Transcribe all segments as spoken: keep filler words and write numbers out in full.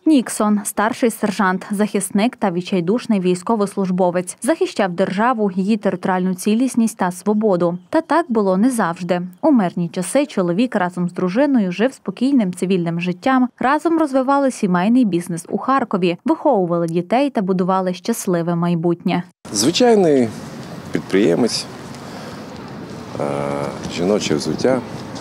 Ніксон – старший сержант, захисник та відчайдушний військовослужбовець. Захищав державу, її територіальну цілісність та свободу. Та так було не завжди. У мирні часи чоловік разом з дружиною жив спокійним цивільним життям, разом розвивали сімейний бізнес у Харкові, виховували дітей та будували щасливе майбутнє. Звичайний підприємець, жіноче взуття,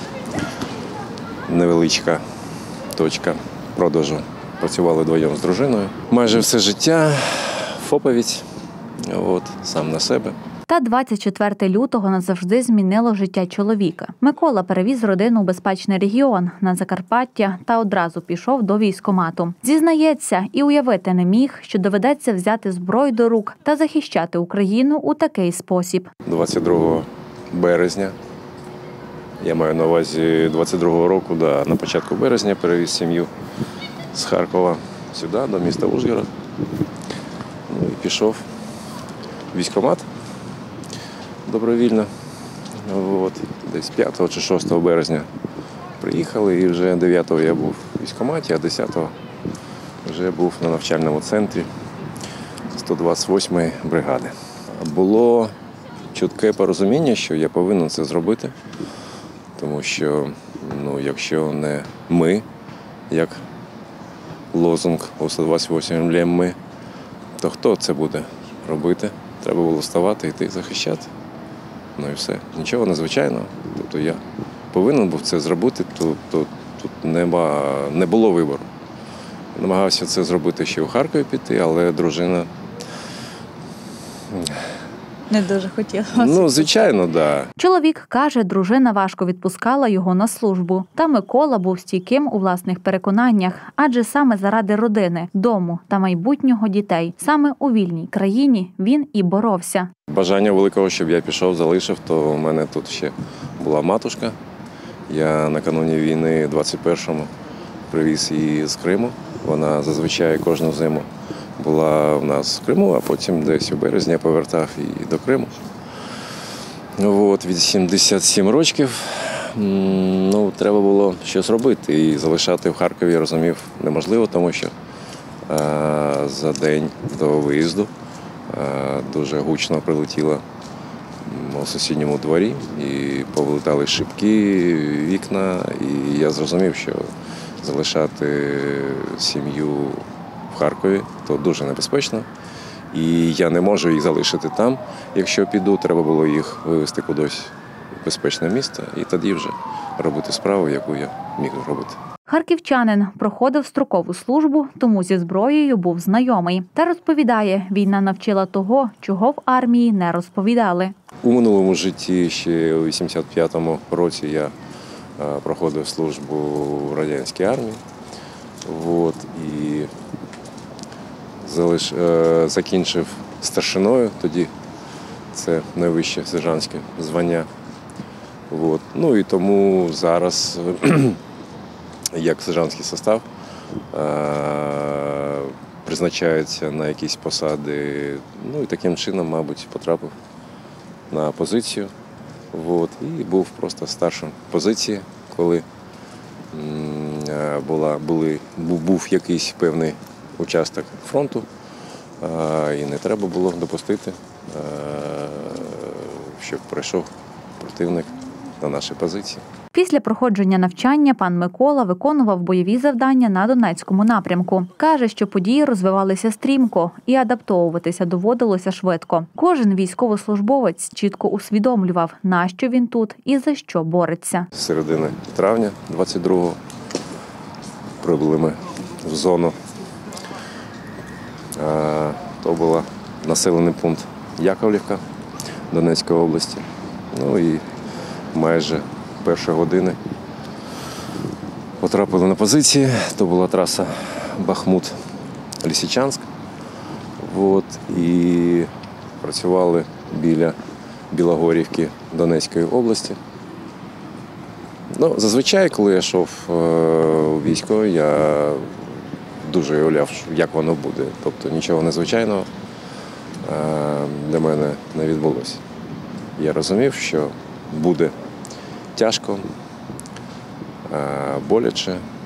невеличка точка продажу. Працювали вдвоєм з дружиною. Майже все життя, фоповість, от, сам на себе. Та двадцять четвертого лютого назавжди змінило життя чоловіка. Микола перевіз родину у безпечний регіон, на Закарпаття, та одразу пішов до військкомату. Зізнається, і уявити не міг, що доведеться взяти зброю до рук та захищати Україну у такий спосіб. двадцять другого березня, я маю на увазі двадцять другого року, да, на початку березня перевіз сім'ю з Харкова сюди, до міста Ужгород. Ну, і пішов в військкомат добровільно. От. Десь п'ятого чи шостого березня приїхали, і вже дев'ятого я був в військкоматі, а десятого вже був на навчальному центрі сто двадцять восьмої бригади. Було чітке порозуміння, що я повинен це зробити, тому що, ну, якщо не ми, як лозунг у сто двадцять восьмій ми, то хто це буде робити? Треба було вставати і йти захищати. Ну і все. Нічого незвичайного. Тобто я повинен був це зробити, то, то тут нема, не було вибору. Намагався це зробити ще у Харкові піти, але дружина... Не дуже хотіла. Ну, звичайно, так. Да. Чоловік каже, дружина важко відпускала його на службу. Та Микола був стійким у власних переконаннях, адже саме заради родини, дому та майбутнього дітей, саме у вільній країні він і боровся. Бажання великого, щоб я пішов, залишив, то у мене тут ще була матушка. Я накануні війни двадцять першому привіз її з Криму. Вона зазвичай кожну зиму була в нас в Криму, а потім десь у березні я повертав її до Криму. От, від сімдесят сім років, ну, треба було щось робити. І залишати в Харкові, я розумів, неможливо, тому що а, за день до виїзду а, дуже гучно прилетіло у сусідньому дворі, і повилітали шибки, вікна, і я зрозумів, що залишати сім'ю в Харкові то дуже небезпечно, і я не можу їх залишити там. Якщо піду, треба було їх вивезти кудись в безпечне місце і тоді вже робити справу, яку я міг робити. Харківчанин проходив строкову службу, тому зі зброєю був знайомий. Та розповідає, війна навчила того, чого в армії не розповідали. У минулому житті, ще у вісімдесят п'ятому році, я проходив службу в радянській армії. От, і залиш... закінчив старшиною, тоді це найвище сержантське звання. От. Ну і тому зараз, як сержантський состав, призначається на якісь посади, ну і таким чином, мабуть, потрапив на позицію. От. І був просто старшим позиції, коли була, були, був якийсь певний участок фронту, і не треба було допустити, щоб прийшов противник на наші позиції. Після проходження навчання пан Микола виконував бойові завдання на Донецькому напрямку. Каже, що події розвивалися стрімко і адаптовуватися доводилося швидко. Кожен військовослужбовець чітко усвідомлював, на що він тут і за що бореться. З середини травня двадцять другого прибули ми в зону. То був населений пункт Яковлівка Донецької області. Ну і майже першої години потрапили на позиції. То була траса Бахмут-Лисичанськ. От, і працювали біля Білогорівки Донецької області. Ну, зазвичай, коли я йшов у військо, я дуже уявляв, як воно буде. Тобто нічого незвичайного для мене не відбулося. Я розумів, що буде тяжко, боляче.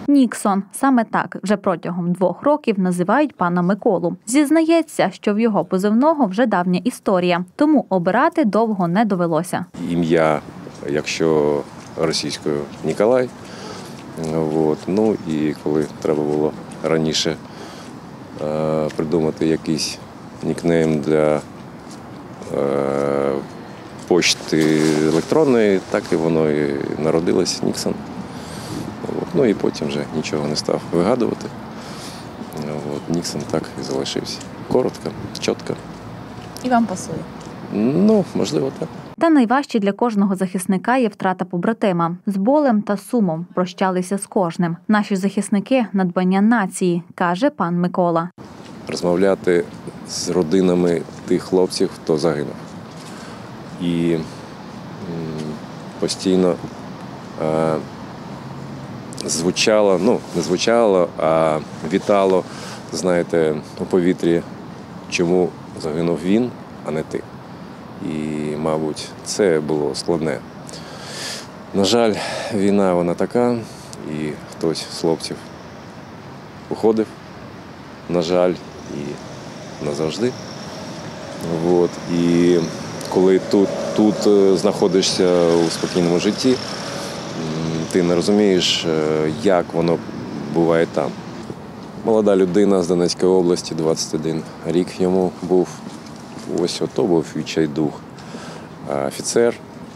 Ніксон. Саме так вже протягом двох років називають пана Миколу. Зізнається, що в його позивного вже давня історія, тому обирати довго не довелося. Ім'я, якщо російською, Ніколай. От. Ну і коли треба було раніше е, придумати якийсь нікнейм для е, почти електронної, так і воно і народилось, Ніксон. От. Ну і потім вже нічого не став вигадувати. От. Ніксон так і залишився. Коротко, чітко. І вам пасує? Ну, можливо, так. Та найважче для кожного захисника є втрата побратима. З болем та сумом прощалися з кожним. Наші захисники – надбання нації, каже пан Микола. Розмовляти з родинами тих хлопців, хто загинув. І м, постійно е, звучало, ну, не звучало, а вітало, знаєте, у повітрі, чому загинув він, а не ти. І, мабуть, це було складне. На жаль, війна вона така, і хтось з хлопців уходив, на жаль, і назавжди. От. І коли тут, тут знаходишся у спокійному житті, ти не розумієш, як воно буває там. Молода людина з Донецької області, двадцять один рік йому був. Ось ото був відчайдух. Офіцер.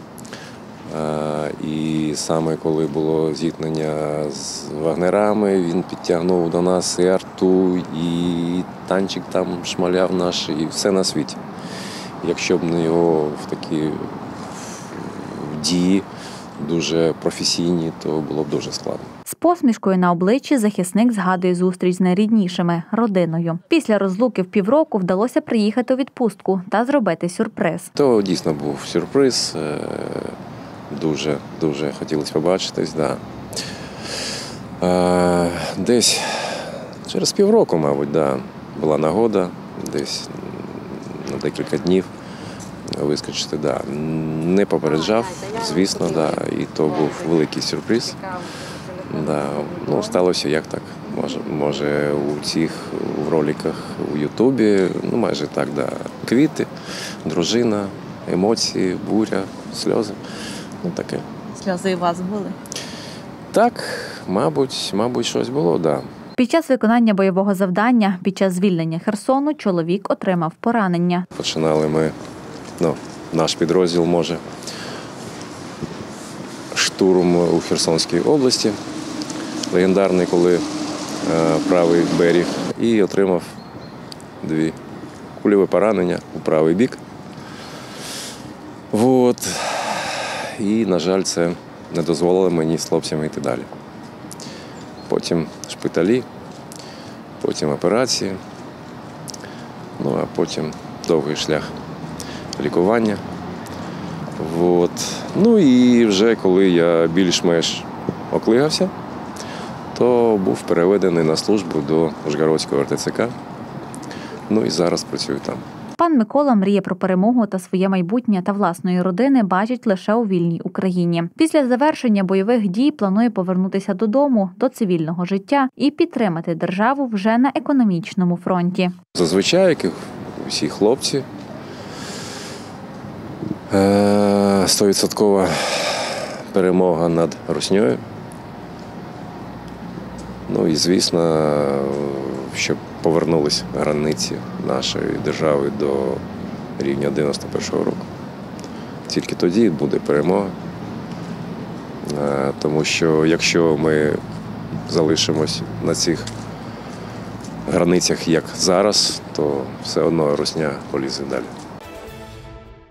І саме коли було зіткнення з вагнерами, він підтягнув до нас і арту, і танчик там шмаляв наш, і все на світі. Якщо б не його в такі дії дуже професійні, то було б дуже складно. З посмішкою на обличчі захисник згадує зустріч з найріднішими – родиною. Після розлуки в півроку вдалося приїхати у відпустку та зробити сюрприз. То дійсно був сюрприз. Дуже, дуже хотілося побачитись. Да. Десь через півроку, мабуть, да, була нагода, десь на декілька днів вискочити. Да. Не попереджав, звісно, да, і то був великий сюрприз. Да. Ну, сталося як так. Може, може у цих в роликах у Ютубі, ну майже так, да. Квіти, дружина, емоції, буря, сльози. Ну, таке. Сльози і у вас були? Так, мабуть, мабуть, щось було, да. Під час виконання бойового завдання, під час звільнення Херсону, чоловік отримав поранення. Починали ми, ну, наш підрозділ, може, штурм у Херсонській області, легендарний, коли е, правий берег, і отримав дві кульові поранення у правий бік. Вот. І, на жаль, це не дозволило мені з хлопцями йти далі. Потім шпиталі, потім операції, ну а потім довгий шлях лікування. Вот. Ну і вже коли я більш-менш оклигався, то був переведений на службу до Ужгородського ер те це ка. Ну і зараз працюю там. Пан Микола мріє про перемогу та своє майбутнє та власної родини бачить лише у вільній Україні. Після завершення бойових дій планує повернутися додому, до цивільного життя і підтримати державу вже на економічному фронті. Зазвичай, як і всі хлопці, стовідсоткова перемога над руснею. Ну і, звісно, щоб повернулись границі нашої держави до рівня дев'яносто першого року. Тільки тоді буде перемога. Тому що якщо ми залишимось на цих границях, як зараз, то все одно русня полізе далі.